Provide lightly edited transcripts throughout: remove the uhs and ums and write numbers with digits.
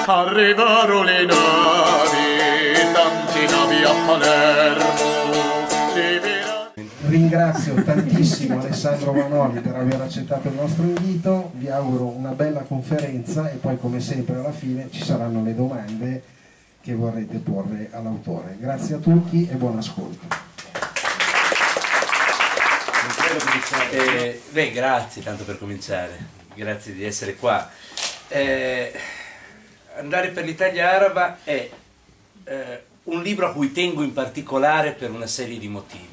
Arrivarono le navi, tante navi a Palermo. Ringrazio tantissimo Alessandro Vanoli per aver accettato il nostro invito, vi auguro una bella conferenza e poi come sempre alla fine ci saranno le domande che vorrete porre all'autore. Grazie a tutti e buon ascolto. Grazie tanto per cominciare, grazie di essere qua. Andare per l'Italia araba è un libro a cui tengo in particolare per una serie di motivi.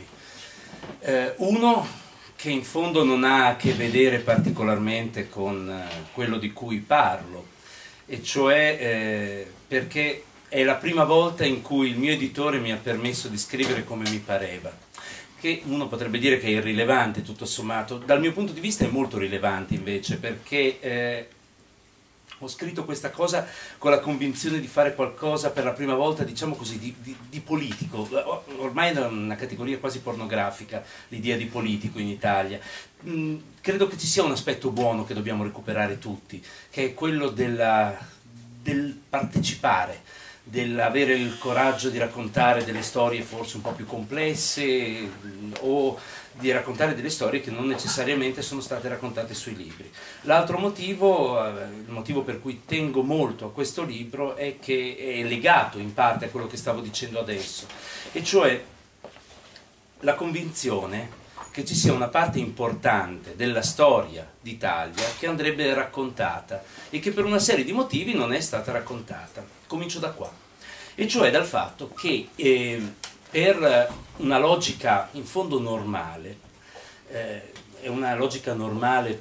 Uno che in fondo non ha a che vedere particolarmente con quello di cui parlo, e cioè perché è la prima volta in cui il mio editore mi ha permesso di scrivere come mi pareva, che uno potrebbe dire che è irrilevante tutto sommato. Dal mio punto di vista è molto rilevante invece, perché ho scritto questa cosa con la convinzione di fare qualcosa per la prima volta, diciamo così, di politico. Ormai è una categoria quasi pornografica l'idea di politico in Italia. Credo che ci sia un aspetto buono che dobbiamo recuperare tutti, che è quello del partecipare, dell'avere il coraggio di raccontare delle storie forse un po' più complesse o di raccontare delle storie che non necessariamente sono state raccontate sui libri. L'altro motivo, il motivo per cui tengo molto a questo libro, è che è legato in parte a quello che stavo dicendo adesso, e cioè la convinzione che ci sia una parte importante della storia d'Italia che andrebbe raccontata e che per una serie di motivi non è stata raccontata. Comincio da qua, e cioè dal fatto che per una logica in fondo normale, è una logica normale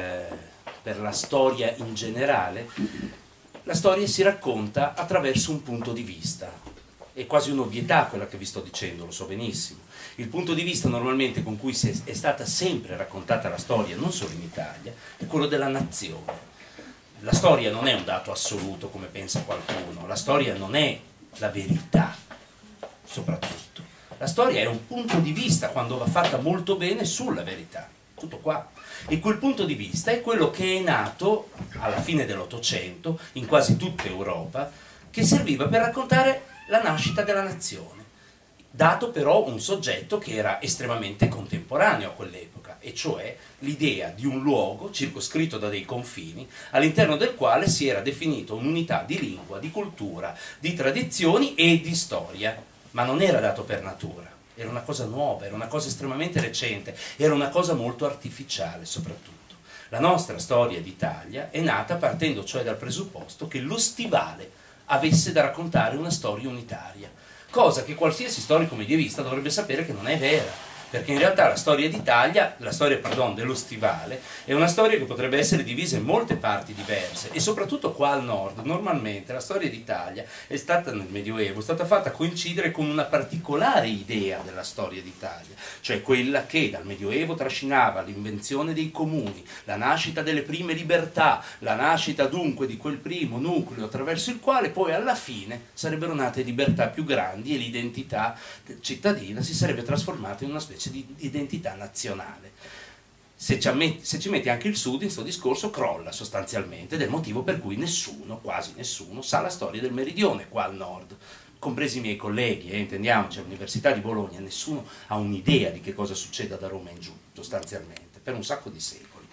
per la storia in generale, la storia si racconta attraverso un punto di vista. È quasi un'ovvietà quella che vi sto dicendo, lo so benissimo. Il punto di vista normalmente con cui è stata sempre raccontata la storia, non solo in Italia, è quello della nazione. La storia non è un dato assoluto come pensa qualcuno, la storia non è la verità, soprattutto. La storia è un punto di vista, quando va fatta molto bene, sulla verità, tutto qua. E quel punto di vista è quello che è nato alla fine dell'Ottocento, in quasi tutta Europa, che serviva per raccontare la nascita della nazione, dato però un soggetto che era estremamente contemporaneo a quell'epoca, e cioè l'idea di un luogo circoscritto da dei confini all'interno del quale si era definito un'unità di lingua, di cultura, di tradizioni e di storia, ma non era dato per natura, era una cosa nuova, era una cosa estremamente recente, era una cosa molto artificiale soprattutto. La nostra storia d'Italia è nata partendo cioè dal presupposto che lo Stivale avesse da raccontare una storia unitaria, cosa che qualsiasi storico medievista dovrebbe sapere che non è vera, perché in realtà la storia d'Italia, dello Stivale, è una storia che potrebbe essere divisa in molte parti diverse, e soprattutto qua al nord, normalmente la storia d'Italia è stata nel Medioevo, è stata fatta coincidere con una particolare idea della storia d'Italia, cioè quella che dal Medioevo trascinava l'invenzione dei comuni, la nascita delle prime libertà, la nascita dunque di quel primo nucleo attraverso il quale poi alla fine sarebbero nate libertà più grandi e l'identità cittadina si sarebbe trasformata in una specie di identità nazionale. Se ci metti anche il Sud in questo discorso crolla sostanzialmente, del motivo per cui nessuno, quasi nessuno, sa la storia del meridione qua al nord, compresi i miei colleghi, intendiamoci, all'Università di Bologna, nessuno ha un'idea di che cosa succeda da Roma in giù, sostanzialmente, per un sacco di secoli.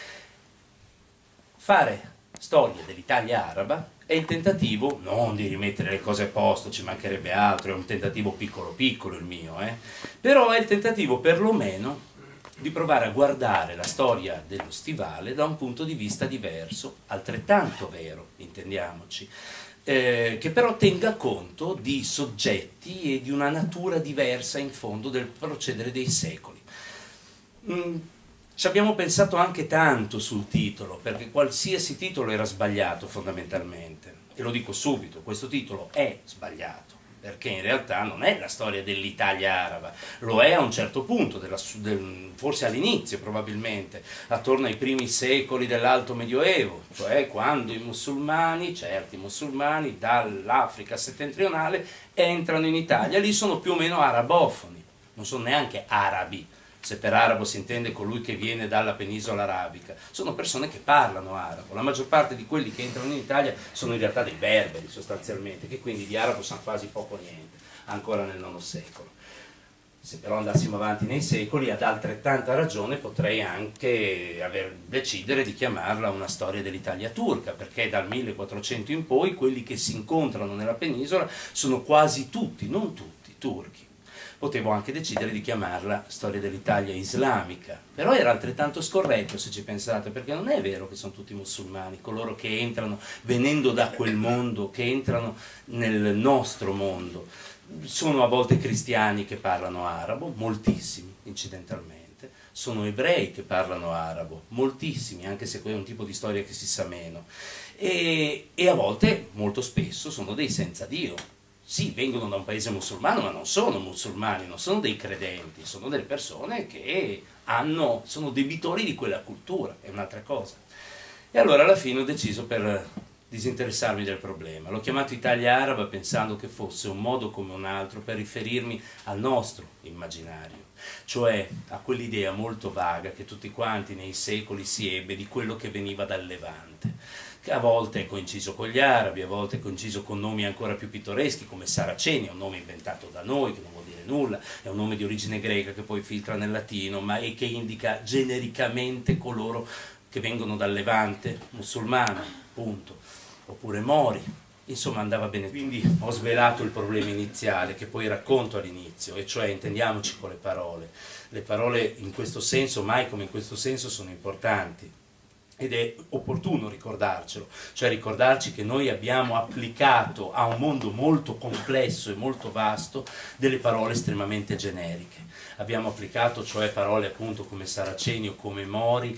Fare storia dell'Italia araba è il tentativo, non di rimettere le cose a posto, ci mancherebbe altro, è un tentativo piccolo piccolo il mio, però è il tentativo perlomeno di provare a guardare la storia dello Stivale da un punto di vista diverso, altrettanto vero, intendiamoci, che però tenga conto di soggetti e di una natura diversa in fondo del procedere dei secoli. Ci abbiamo pensato anche tanto sul titolo, perché qualsiasi titolo era sbagliato fondamentalmente, e lo dico subito, questo titolo è sbagliato, perché in realtà non è la storia dell'Italia araba, lo è a un certo punto, forse all'inizio probabilmente, attorno ai primi secoli dell'Alto Medioevo, cioè quando i musulmani, certi musulmani dall'Africa settentrionale entrano in Italia, lì sono più o meno arabofoni, non sono neanche arabi, se per arabo si intende colui che viene dalla penisola arabica, sono persone che parlano arabo. La maggior parte di quelli che entrano in Italia sono in realtà dei berberi sostanzialmente, che quindi di arabo sanno quasi poco o niente, ancora nel IX secolo. Se però andassimo avanti nei secoli, ad altrettanta ragione potrei anche decidere di chiamarla una storia dell'Italia turca, perché dal 1400 in poi quelli che si incontrano nella penisola sono quasi tutti, non tutti, turchi. Potevo anche decidere di chiamarla storia dell'Italia islamica, però era altrettanto scorretto se ci pensate, perché non è vero che sono tutti musulmani, coloro che entrano venendo da quel mondo, che entrano nel nostro mondo. Sono a volte cristiani che parlano arabo, moltissimi incidentalmente, sono ebrei che parlano arabo, moltissimi, anche se quello è un tipo di storia che si sa meno, e a volte, molto spesso, sono dei senza Dio. Sì, vengono da un paese musulmano, ma non sono musulmani, non sono dei credenti, sono delle persone che sono debitori di quella cultura, è un'altra cosa. E allora alla fine ho deciso per disinteressarmi del problema. L'ho chiamato Italia Araba pensando che fosse un modo come un altro per riferirmi al nostro immaginario, cioè a quell'idea molto vaga che tutti quanti nei secoli si ebbe di quello che veniva dal Levante, che a volte è coinciso con gli arabi, a volte è coinciso con nomi ancora più pittoreschi come Saraceni, è un nome inventato da noi che non vuol dire nulla, è un nome di origine greca che poi filtra nel latino, ma e che indica genericamente coloro che vengono dal Levante musulmano, punto, oppure Mori, insomma andava bene. Quindi ho svelato il problema iniziale che poi racconto all'inizio, e cioè intendiamoci con le parole in questo senso, mai come in questo senso, sono importanti. Ed è opportuno ricordarcelo, cioè ricordarci che noi abbiamo applicato a un mondo molto complesso e molto vasto delle parole estremamente generiche. Abbiamo applicato cioè parole appunto come Saraceni o come Mori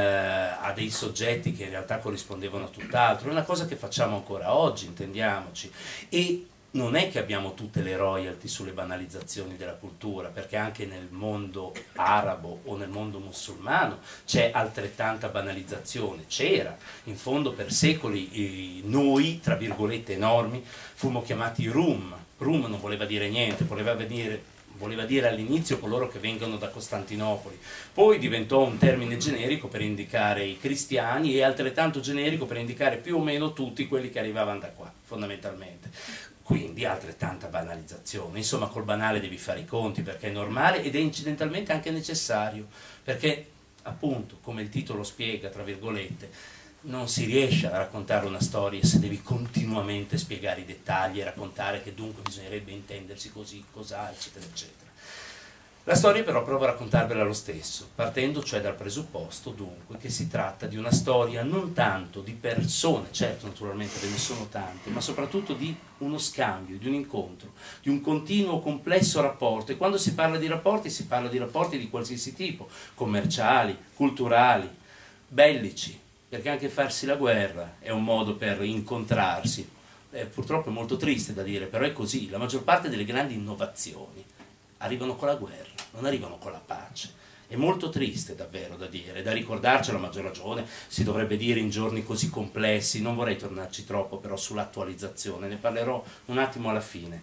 a dei soggetti che in realtà corrispondevano a tutt'altro. È una cosa che facciamo ancora oggi, intendiamoci. E non è che abbiamo tutte le royalty sulle banalizzazioni della cultura, perché anche nel mondo arabo o nel mondo musulmano c'è altrettanta banalizzazione, c'era, in fondo per secoli noi, tra virgolette enormi, fummo chiamati Rum non voleva dire niente, voleva dire all'inizio coloro che vengono da Costantinopoli, poi diventò un termine generico per indicare i cristiani e altrettanto generico per indicare più o meno tutti quelli che arrivavano da qua, fondamentalmente. Quindi altrettanta banalizzazione, insomma col banale devi fare i conti perché è normale ed è incidentalmente anche necessario, perché appunto, come il titolo spiega, tra virgolette, non si riesce a raccontare una storia se devi continuamente spiegare i dettagli e raccontare che dunque bisognerebbe intendersi così, cos'ha, eccetera, eccetera. La storia però provo a raccontarvela lo stesso, partendo cioè dal presupposto dunque che si tratta di una storia non tanto di persone, certo naturalmente ve ne sono tante, ma soprattutto di uno scambio, di un incontro, di un continuo complesso rapporto, e quando si parla di rapporti si parla di rapporti di qualsiasi tipo, commerciali, culturali, bellici, perché anche farsi la guerra è un modo per incontrarsi. Purtroppo è molto triste da dire, però è così, la maggior parte delle grandi innovazioni arrivano con la guerra, non arrivano con la pace. È molto triste davvero da dire, da ricordarcelo a maggior ragione, si dovrebbe dire in giorni così complessi, non vorrei tornarci troppo però sull'attualizzazione, ne parlerò un attimo alla fine,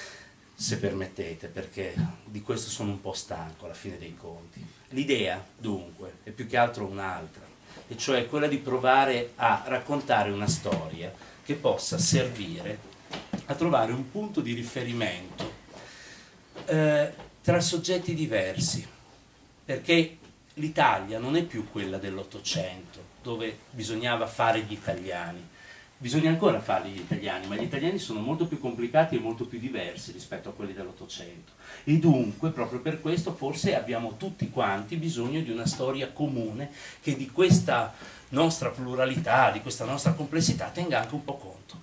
se permettete, perché di questo sono un po' stanco alla fine dei conti. L'idea, dunque, è più che altro un'altra, e cioè quella di provare a raccontare una storia che possa servire a trovare un punto di riferimento tra soggetti diversi, perché l'Italia non è più quella dell'Ottocento dove bisognava fare gli italiani, bisogna ancora fare gli italiani, ma gli italiani sono molto più complicati e molto più diversi rispetto a quelli dell'Ottocento, e dunque proprio per questo forse abbiamo tutti quanti bisogno di una storia comune che di questa nostra pluralità, di questa nostra complessità tenga anche un po' conto.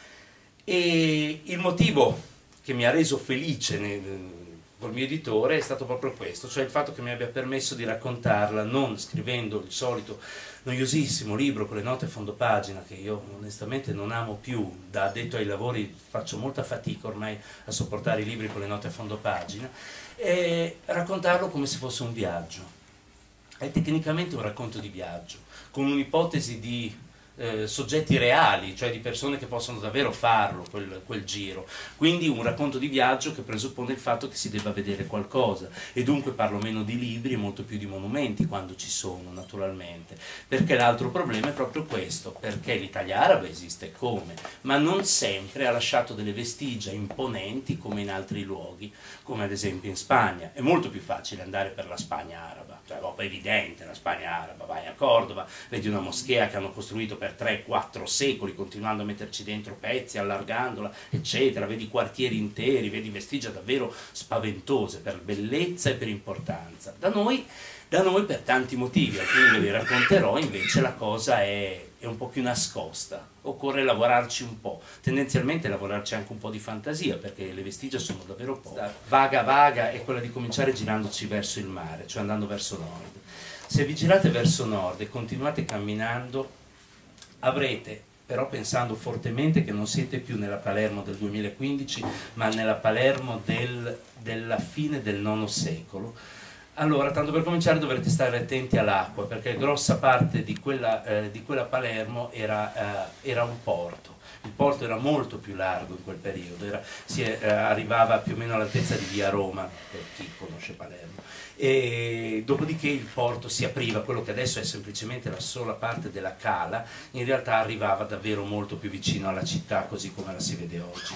E il motivo che mi ha reso felice col mio editore è stato proprio questo, cioè il fatto che mi abbia permesso di raccontarla non scrivendo il solito noiosissimo libro con le note a fondo pagina, che io onestamente non amo più, da addetto ai lavori faccio molta fatica ormai a sopportare i libri con le note a fondo pagina, e raccontarlo come se fosse un viaggio. È tecnicamente un racconto di viaggio, con un'ipotesi di soggetti reali, cioè di persone che possono davvero farlo, quel giro. Quindi un racconto di viaggio che presuppone il fatto che si debba vedere qualcosa, e dunque parlo meno di libri e molto più di monumenti, quando ci sono, naturalmente. Perché l'altro problema è proprio questo, perché l'Italia araba esiste come, ma non sempre ha lasciato delle vestigia imponenti come in altri luoghi, come ad esempio in Spagna. È molto più facile andare per la Spagna araba, cioè è evidente la Spagna araba, vai a Cordova, vedi una moschea che hanno costruito per 3-4 secoli, continuando a metterci dentro pezzi, allargandola, eccetera, vedi quartieri interi, vedi vestigia davvero spaventose per bellezza e per importanza. Da noi per tanti motivi, alcuni ve li racconterò, invece la cosa è un po' più nascosta, occorre lavorarci un po', tendenzialmente lavorarci anche un po' di fantasia, perché le vestigia sono davvero poche. Vaga è quella di cominciare girandoci verso il mare, cioè andando verso nord. Se vi girate verso nord e continuate camminando, avrete, però pensando fortemente che non siete più nella Palermo del 2015, ma nella Palermo della fine del IX secolo. Allora, tanto per cominciare dovrete stare attenti all'acqua, perché grossa parte di quella Palermo era un porto. Il porto era molto più largo in quel periodo, arrivava più o meno all'altezza di via Roma, per chi conosce Palermo. E dopodiché il porto si apriva, quello che adesso è semplicemente la sola parte della cala, in realtà arrivava davvero molto più vicino alla città, così come la si vede oggi.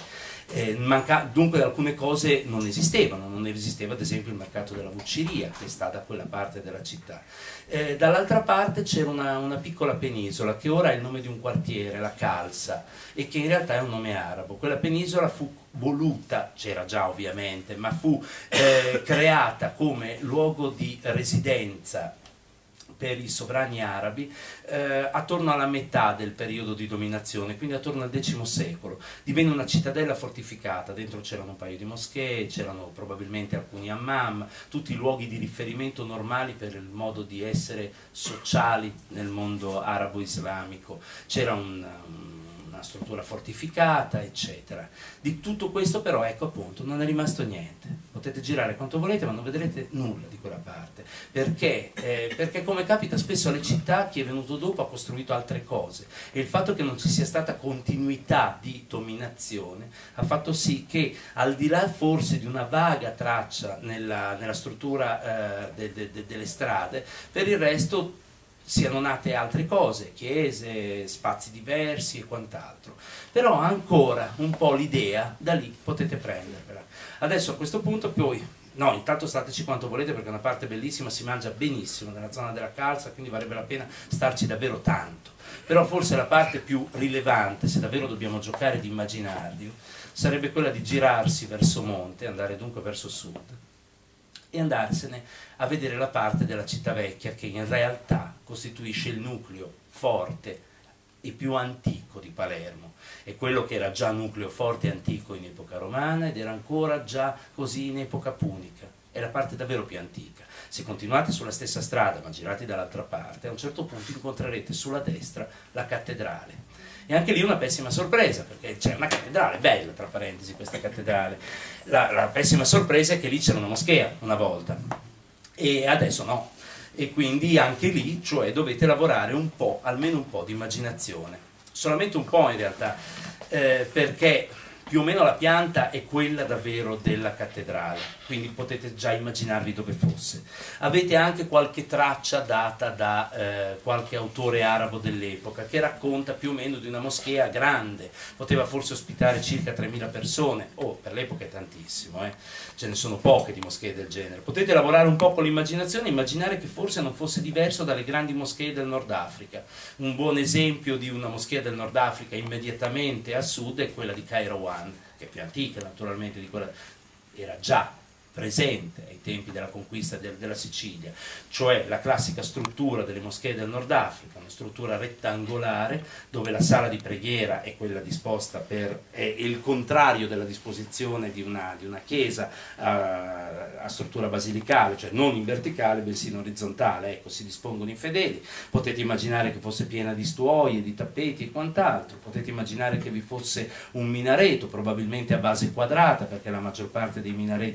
Dunque alcune cose non esistevano, non esisteva ad esempio il mercato della Vucciria, che sta da quella parte della città. Dall'altra parte c'era una piccola penisola che ora è il nome di un quartiere, la Calza, e che in realtà è un nome arabo. Quella penisola fu voluta, c'era già ovviamente, ma fu creata come luogo di residenza per i sovrani arabi attorno alla metà del periodo di dominazione, quindi attorno al X secolo. Divenne una cittadella fortificata, dentro c'erano un paio di moschee, c'erano probabilmente alcuni hammam, tutti i luoghi di riferimento normali per il modo di essere sociali nel mondo arabo-islamico. C'era una struttura fortificata, eccetera. Di tutto questo però, ecco appunto, non è rimasto niente. Potete girare quanto volete, ma non vedrete nulla di quella parte. Perché? Perché come capita spesso alle città, chi è venuto dopo ha costruito altre cose, e il fatto che non ci sia stata continuità di dominazione ha fatto sì che, al di là forse di una vaga traccia nella struttura delle strade, per il resto siano nate altre cose, chiese, spazi diversi e quant'altro. Però ancora un po' l'idea, da lì potete prendervela. Adesso a questo punto poi, no, intanto stateci quanto volete, perché è una parte bellissima, si mangia benissimo nella zona della Calza, quindi varrebbe la pena starci davvero tanto. Però forse la parte più rilevante, se davvero dobbiamo giocare di immaginario, sarebbe quella di girarsi verso monte, andare dunque verso sud, e andarsene a vedere la parte della città vecchia che in realtà costituisce il nucleo forte e più antico di Palermo. È quello che era già nucleo forte e antico in epoca romana ed era ancora già così in epoca punica. È la parte davvero più antica. Se continuate sulla stessa strada ma girate dall'altra parte, a un certo punto incontrerete sulla destra la cattedrale. E anche lì una pessima sorpresa, perché c'è una cattedrale, bella tra parentesi questa cattedrale. La pessima sorpresa è che lì c'era una moschea una volta, e adesso no. E quindi anche lì, cioè, dovete lavorare un po', almeno un po' di immaginazione. Solamente un po' in realtà, perché più o meno la pianta è quella davvero della cattedrale, quindi potete già immaginarvi dove fosse. Avete anche qualche traccia data da qualche autore arabo dell'epoca che racconta più o meno di una moschea grande, poteva forse ospitare circa 3.000 persone, per l'epoca è tantissimo, ce ne sono poche di moschee del genere. Potete lavorare un po' con l'immaginazione, immaginare che forse non fosse diverso dalle grandi moschee del Nord Africa. Un buon esempio di una moschea del Nord Africa immediatamente a sud è quella di Kairouan, che è più antica naturalmente di quella, era già presente ai tempi della conquista della Sicilia, cioè la classica struttura delle moschee del Nord Africa, una struttura rettangolare dove la sala di preghiera è quella disposta è il contrario della disposizione di una chiesa a struttura basilicale, cioè non in verticale bensì in orizzontale, ecco, si dispongono i fedeli. Potete immaginare che fosse piena di stuoie, di tappeti e quant'altro, potete immaginare che vi fosse un minareto probabilmente a base quadrata, perché la maggior parte dei minareti del Nord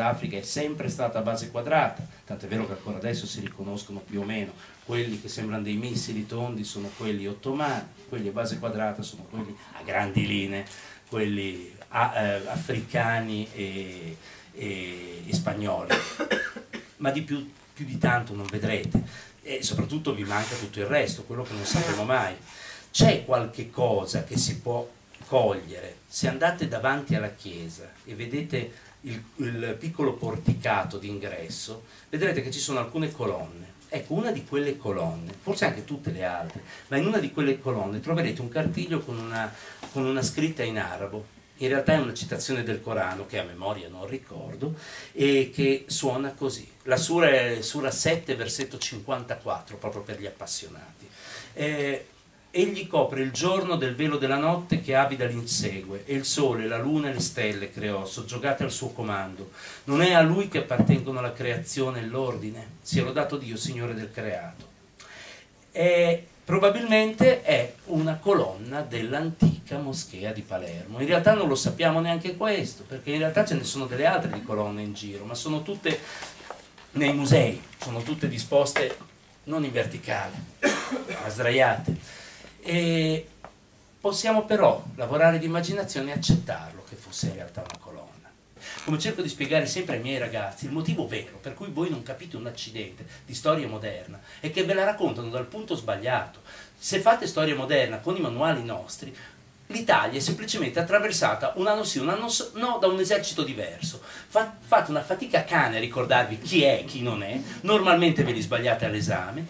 Africa è sempre stata a base quadrata, tant'è vero che ancora adesso si riconoscono più o meno, quelli che sembrano dei missili tondi sono quelli ottomani, quelli a base quadrata sono quelli a grandi linee, quelli africani e spagnoli, ma di più di tanto non vedrete, e soprattutto vi manca tutto il resto, quello che non sapremo mai. C'è qualche cosa che si può cogliere se andate davanti alla chiesa e vedete il piccolo porticato d'ingresso, vedrete che ci sono alcune colonne. Ecco, una di quelle colonne, forse anche tutte le altre, ma in una di quelle colonne troverete un cartiglio con una scritta in arabo. In realtà è una citazione del Corano che a memoria non ricordo e che suona così. La sura è Sura 7, versetto 54, proprio per gli appassionati. Egli copre il giorno del velo della notte che avida l'insegue, e il sole, la luna e le stelle creò, soggiogate al suo comando. Non è a lui che appartengono la creazione e l'ordine. Sia lodato Dio, Signore del creato. Probabilmente è una colonna dell'antica moschea di Palermo. In realtà non lo sappiamo neanche questo, perché in realtà ce ne sono delle altre di colonne in giro, ma sono tutte nei musei, sono tutte disposte non in verticale, ma sdraiate. E possiamo però lavorare di immaginazione e accettarlo che fosse in realtà una colonna. Come cerco di spiegare sempre ai miei ragazzi, il motivo vero per cui voi non capite un accidente di storia moderna è che ve la raccontano dal punto sbagliato. Se fate storia moderna con i manuali nostri, l'Italia è semplicemente attraversata un anno sì, un anno no da un esercito diverso. Fate una fatica cane a ricordarvi chi è e chi non è, normalmente ve li sbagliate all'esame,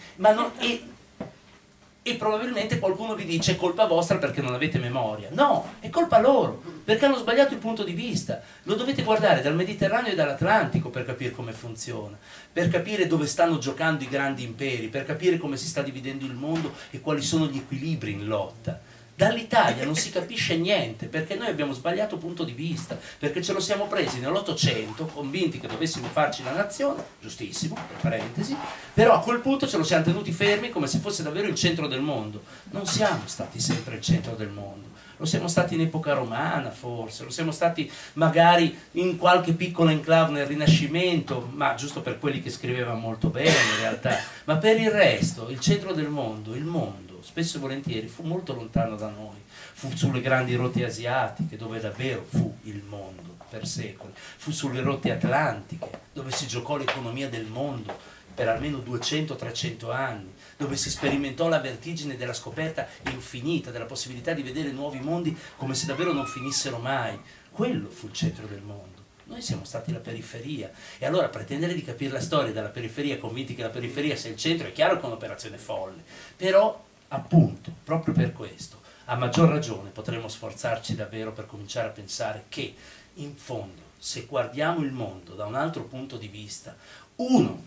e probabilmente qualcuno vi dice è colpa vostra perché non avete memoria. No, è colpa loro, perché hanno sbagliato il punto di vista. Lo dovete guardare dal Mediterraneo e dall'Atlantico per capire come funziona, per capire dove stanno giocando i grandi imperi, per capire come si sta dividendo il mondo e quali sono gli equilibri in lotta. Dall'Italia non si capisce niente, perché noi abbiamo sbagliato punto di vista, perché ce lo siamo presi nell'Ottocento, convinti che dovessimo farci la nazione, giustissimo, per parentesi, però a quel punto ce lo siamo tenuti fermi come se fosse davvero il centro del mondo. Non siamo stati sempre il centro del mondo, lo siamo stati in epoca romana forse, lo siamo stati magari in qualche piccola enclave nel Rinascimento, ma giusto per quelli che scrivevano molto bene in realtà, ma per il resto il centro del mondo, il mondo, spesso e volentieri fu molto lontano da noi, fu sulle grandi rotte asiatiche dove davvero fu il mondo per secoli, fu sulle rotte atlantiche dove si giocò l'economia del mondo per almeno 200-300 anni, dove si sperimentò la vertigine della scoperta infinita, della possibilità di vedere nuovi mondi come se davvero non finissero mai. Quello fu il centro del mondo. Noi siamo stati la periferia, e allora pretendere di capire la storia dalla periferia, convinti che la periferia sia il centro, è chiaro che è un'operazione folle, però appunto, proprio per questo, a maggior ragione potremo sforzarci davvero per cominciare a pensare che, in fondo, se guardiamo il mondo da un altro punto di vista, uno,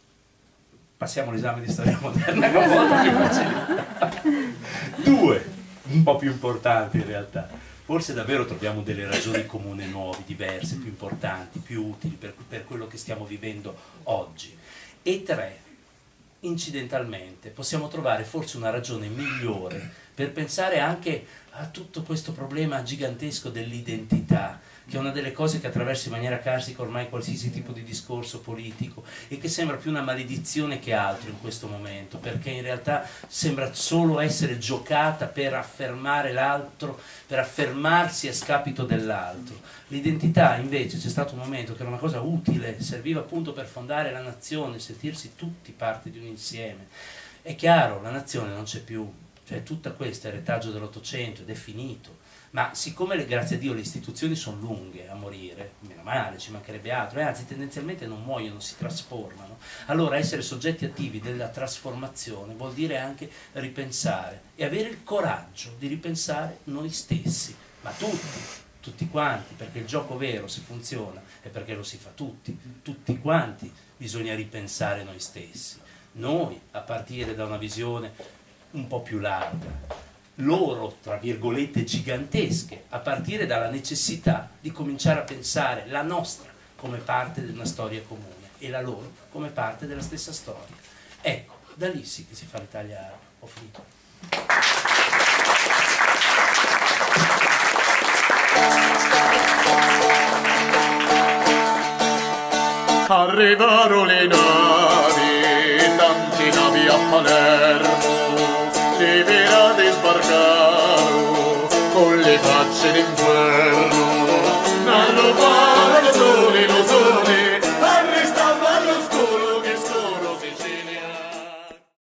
passiamo l'esame di storia moderna con molta più facilità, due, un po' più importanti in realtà, forse davvero troviamo delle ragioni comuni nuove, diverse, più importanti, più utili per quello che stiamo vivendo oggi, e tre, incidentalmente possiamo trovare forse una ragione migliore per pensare anche a tutto questo problema gigantesco dell'identità, che è una delle cose che attraversa in maniera carsica ormai qualsiasi tipo di discorso politico e che sembra più una maledizione che altro in questo momento, perché in realtà sembra solo essere giocata per affermare l'altro, per affermarsi a scapito dell'altro. L'identità invece c'è stato un momento che era una cosa utile, serviva appunto per fondare la nazione, sentirsi tutti parte di un insieme. È chiaro, la nazione non c'è più, cioè tutta questa è il retaggio dell'Ottocento ed è finito. Ma siccome, grazie a Dio, le istituzioni sono lunghe a morire, meno male, ci mancherebbe altro, e anzi tendenzialmente non muoiono, si trasformano, allora essere soggetti attivi della trasformazione vuol dire anche ripensare e avere il coraggio di ripensare noi stessi, ma tutti quanti, perché il gioco vero, se funziona, è perché lo si fa tutti quanti bisogna ripensare noi stessi, noi a partire da una visione un po' più larga, loro, tra virgolette, gigantesche, a partire dalla necessità di cominciare a pensare la nostra come parte di una storia comune e la loro come parte della stessa storia. Ecco, da lì sì che si fa l'Italia araba. Ho finito. Arrivarono le navi, tante navi a Palermo, le verade sbarcarono con le facce d'inferno.